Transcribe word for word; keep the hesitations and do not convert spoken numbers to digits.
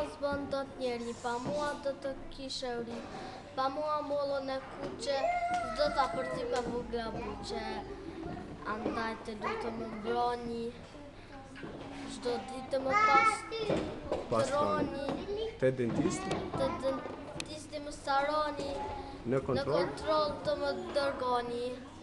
s'bën dot njeri, pa mua do të kishe uri, pa mua mollën e kuqe, s'do ta përti pa vogla buqe. Andaj të lutem më mbroni, çdo ditë më pas Pastroni. troni, Te dentisti? të dentisti më saroni, Në në kontroll? kontroll të më dërgoni.